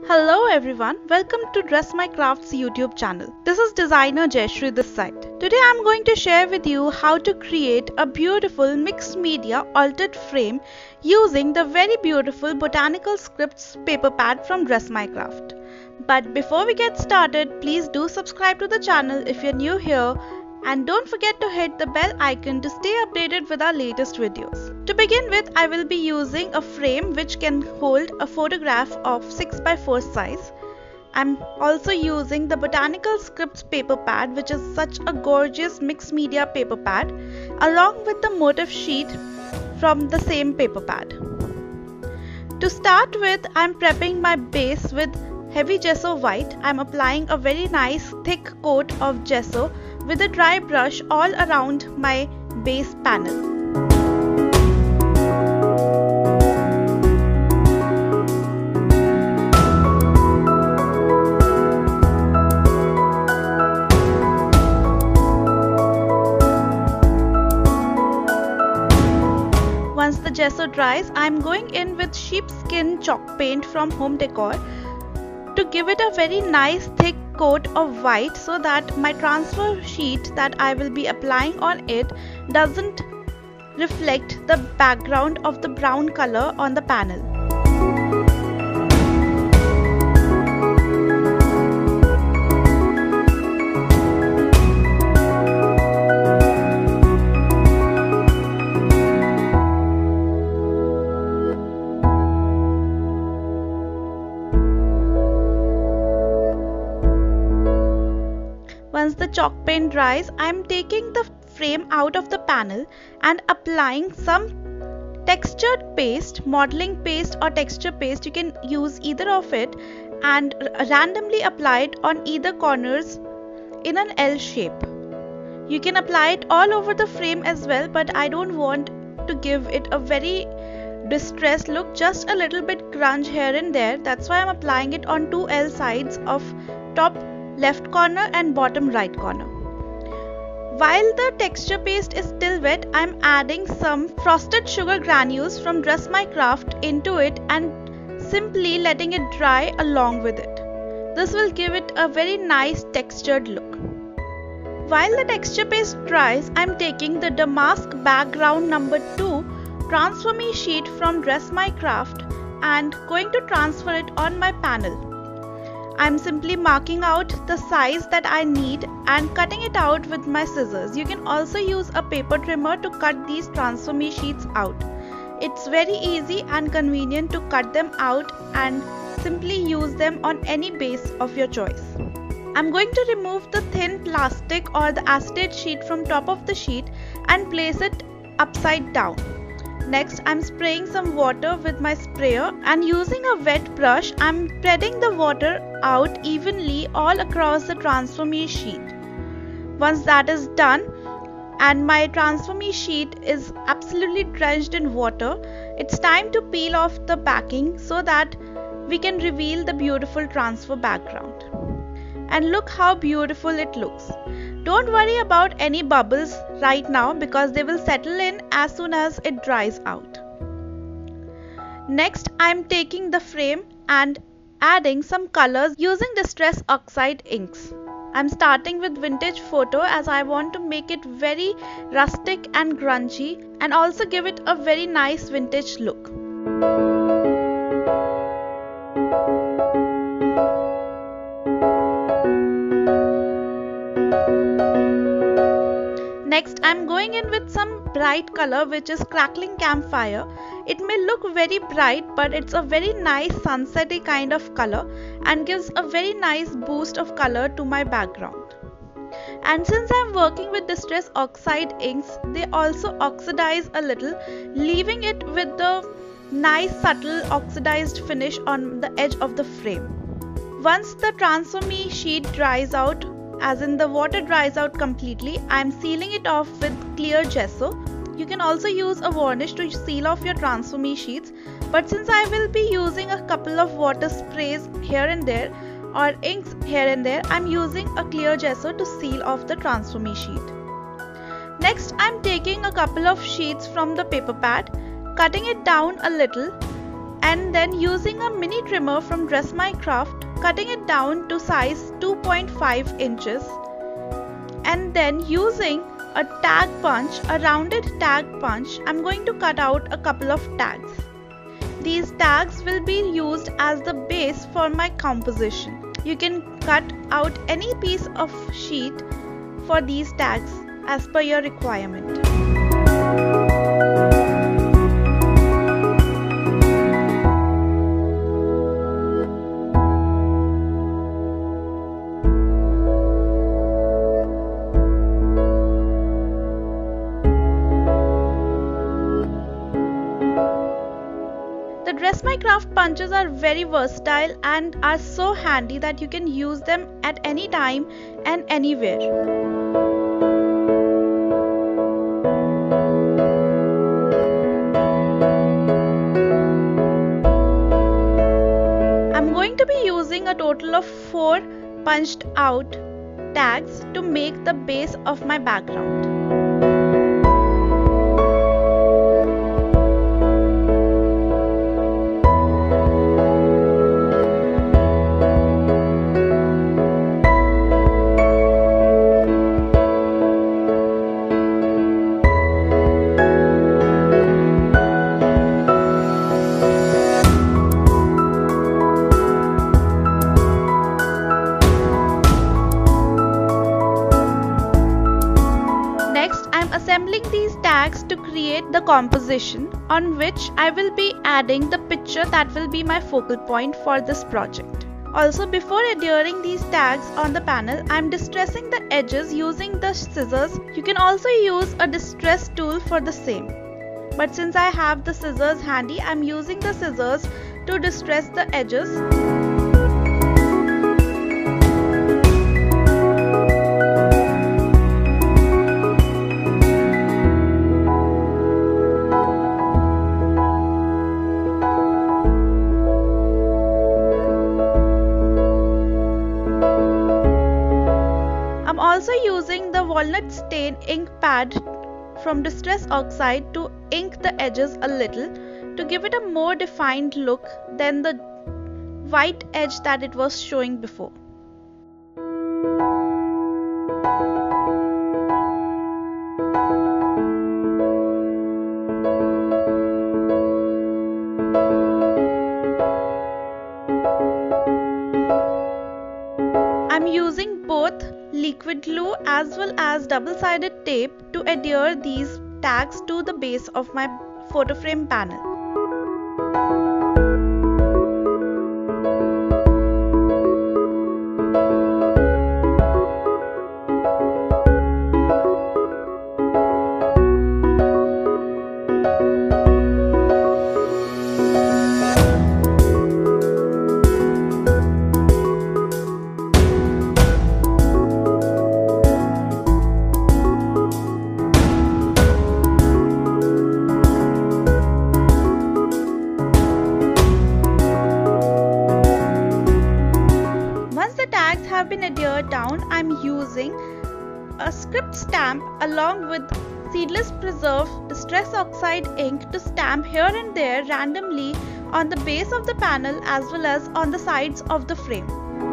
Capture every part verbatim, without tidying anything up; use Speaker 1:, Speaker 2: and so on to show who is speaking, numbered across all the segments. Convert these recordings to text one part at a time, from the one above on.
Speaker 1: Hello everyone, welcome to Dress My Crafts YouTube channel. This is designer Jayashree this side. Today I am going to share with you how to create a beautiful mixed media altered frame using the very beautiful Botanical Scripts paper pad from Dress My Craft. But before we get started, please do subscribe to the channel if you're new here. And don't forget to hit the bell icon to stay updated with our latest videos. To begin with, I will be using a frame which can hold a photograph of six by four size. I'm also using the Botanical Scripts paper pad, which is such a gorgeous mixed media paper pad, along with the motif sheet from the same paper pad. To start with, I'm prepping my base with heavy gesso white. I'm applying a very nice thick coat of gesso with a dry brush all around my base panel. Once the gesso dries, I am going in with sheepskin chalk paint from Home Decor to give it a very nice thick coat of white so that my transfer sheet that I will be applying on it doesn't reflect the background of the brown color on the panel. Once the chalk paint dries, I am taking the frame out of the panel and applying some textured paste, modeling paste or texture paste. You can use either of it and randomly apply it on either corners in an L shape. You can apply it all over the frame as well, but I don't want to give it a very distressed look, just a little bit grunge here and there. That's why I'm applying it on two L sides of top left corner and bottom right corner. While the texture paste is still wet, I am adding some frosted sugar granules from Dress My Craft into it and simply letting it dry along with it. This will give it a very nice textured look. While the texture paste dries, I am taking the Damask background number two Transfer Me sheet from Dress My Craft and going to transfer it on my panel. I'm simply marking out the size that I need and cutting it out with my scissors. You can also use a paper trimmer to cut these Transfer Me sheets out. It's very easy and convenient to cut them out and simply use them on any base of your choice. I'm going to remove the thin plastic or the acetate sheet from top of the sheet and place it upside down. Next, I'm spraying some water with my sprayer and using a wet brush, I'm spreading the water out evenly all across the Transfer Me sheet. Once that is done and my Transfer Me sheet is absolutely drenched in water, it's time to peel off the backing so that we can reveal the beautiful transfer background. And look how beautiful it looks. Don't worry about any bubbles right now because they will settle in as soon as it dries out. Next, I am taking the frame and adding some colors using Distress Oxide inks. I am starting with Vintage Photo as I want to make it very rustic and grungy and also give it a very nice vintage look. Next, I am going in with some bright color which is Crackling Campfire. It may look very bright, but it's a very nice sunsetty kind of color and gives a very nice boost of color to my background. And since I am working with Distress Oxide inks, they also oxidize a little, leaving it with the nice subtle oxidized finish on the edge of the frame. Once the Transfer Me sheet dries out, as in the water dries out completely, I am sealing it off with clear gesso. You can also use a varnish to seal off your Transfer Me sheets, but since I will be using a couple of water sprays here and there or inks here and there, I am using a clear gesso to seal off the Transfer Me sheet. Next, I am taking a couple of sheets from the paper pad, cutting it down a little and then using a mini trimmer from Dress My Craft, cutting it down to size two point five inches, and then using a tag punch, a rounded tag punch, I'm going to cut out a couple of tags. These tags will be used as the base for my composition. You can cut out any piece of sheet for these tags as per your requirement. The Dress My Craft punches are very versatile and are so handy that you can use them at any time and anywhere. I'm going to be using a total of four punched out tags to make the base of my background. Assembling these tags to create the composition on which I will be adding the picture that will be my focal point for this project. Also, before adhering these tags on the panel, I am distressing the edges using the scissors. You can also use a distress tool for the same. But since I have the scissors handy, I am using the scissors to distress the edges. Also using the walnut stain ink pad from Distress Oxide to ink the edges a little to give it a more defined look than the white edge that it was showing before. I'm using both liquid glue as well as double-sided tape to adhere these tags to the base of my photo frame panel. Have been adhered down, I'm using a script stamp along with Seedless Preserve Distress Oxide ink to stamp here and there randomly on the base of the panel as well as on the sides of the frame.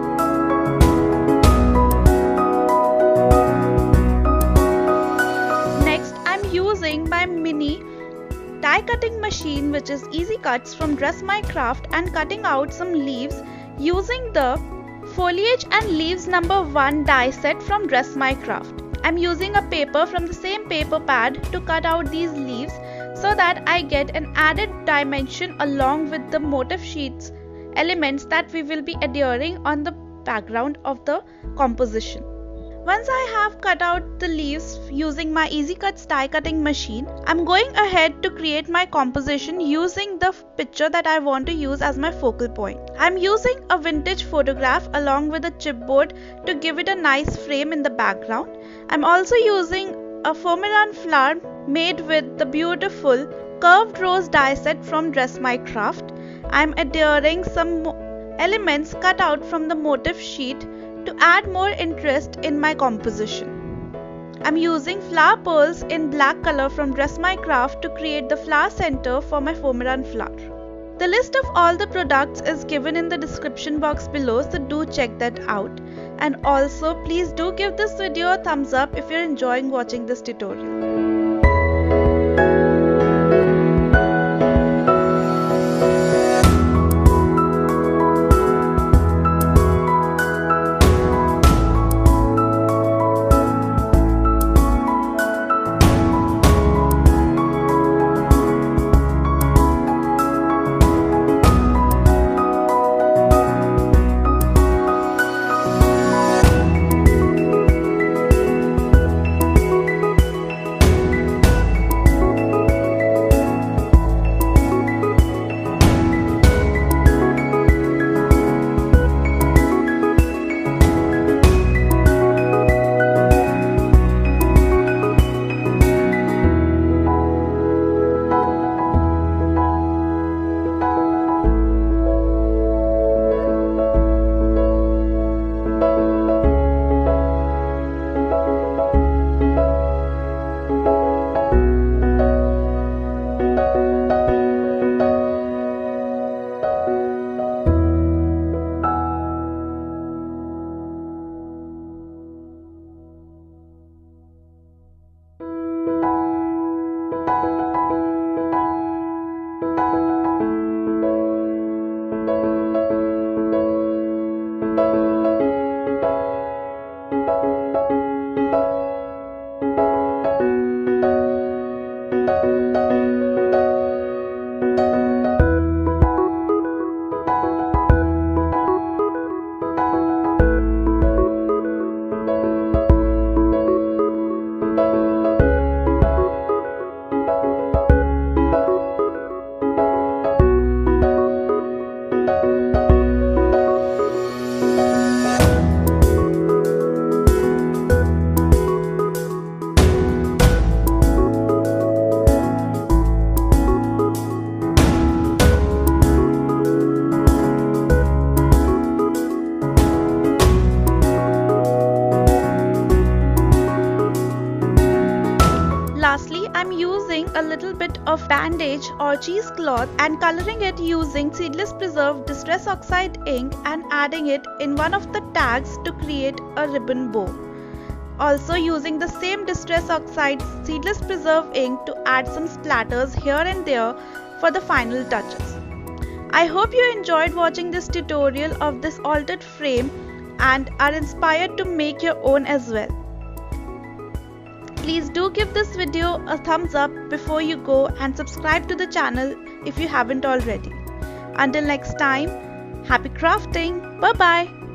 Speaker 1: Next, I'm using my mini die cutting machine, which is Easy Cuts from Dress My Craft, and cutting out some leaves using the Foliage and Leaves number one die set from Dress My Craft. I'm using a paper from the same paper pad to cut out these leaves so that I get an added dimension along with the motif sheets elements that we will be adhering on the background of the composition. Once I have cut out the leaves using my Easy Cuts die cutting machine, I'm going ahead to create my composition using the picture that I want to use as my focal point. I'm using a vintage photograph along with a chipboard to give it a nice frame in the background. I'm also using a Formiran flower made with the beautiful curved rose die set from Dress My Craft. I'm adhering some elements cut out from the motif sheet to add more interest in my composition. I'm using flower pearls in black color from Dress My Craft to create the flower center for my Formiran flower. The list of all the products is given in the description box below, so do check that out. And also please do give this video a thumbs up if you're enjoying watching this tutorial. Lastly, I'm using a little bit of bandage or cheesecloth and coloring it using Seedless Preserve Distress Oxide ink and adding it in one of the tags to create a ribbon bow. Also using the same Distress Oxide Seedless Preserve ink to add some splatters here and there for the final touches. I hope you enjoyed watching this tutorial of this altered frame and are inspired to make your own as well. Please do give this video a thumbs up before you go and subscribe to the channel if you haven't already. Until next time, happy crafting. Bye bye.